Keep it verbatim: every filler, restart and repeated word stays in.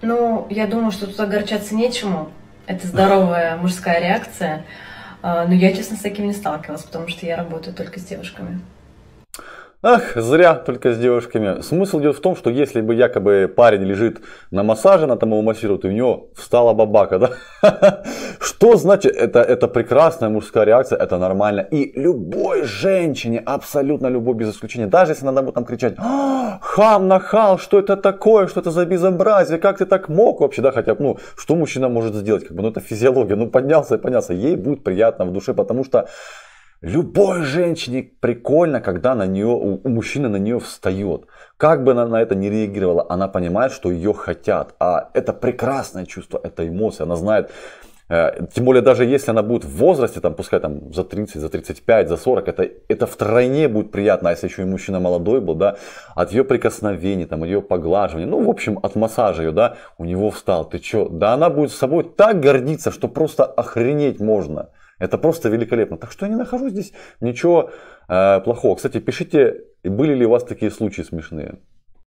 Ну, я думаю, что тут огорчаться нечему. Это здоровая мужская реакция. А, Но я, честно, с таким не сталкивалась, потому что я работаю только с девушками. Ах, зря только с девушками. Смысл идет в том, что если бы якобы парень лежит на массаже, на там его массируют, и у него встала бабака, да? Что значит? Это, это прекрасная мужская реакция, это нормально. И любой женщине, абсолютно любой, без исключения, даже если надо будет там кричать: «А, хам, нахал, что это такое, что это за безобразие, как ты так мог вообще, да, хотя, ну, что мужчина может сделать, как бы, ну, это физиология, ну, поднялся и поднялся, ей будет приятно в душе, потому что любой женщине прикольно, когда на нее, у, у мужчины на нее встает. Как бы она на это не реагировала, она понимает, что ее хотят. А это прекрасное чувство, это эмоция. Она знает, э, тем более даже если она будет в возрасте, там, пускай там за тридцать, за тридцать пять, за сорок, это, это втройне будет приятно. А если еще и мужчина молодой был, да, от ее прикосновений, там, от ее поглаживания, ну, в общем, от массажа ее, да, у него встал. Ты че? Да она будет с собой так гордиться, что просто охренеть можно. Это просто великолепно. Так что я не нахожу здесь ничего э, плохого. Кстати, пишите, были ли у вас такие случаи смешные.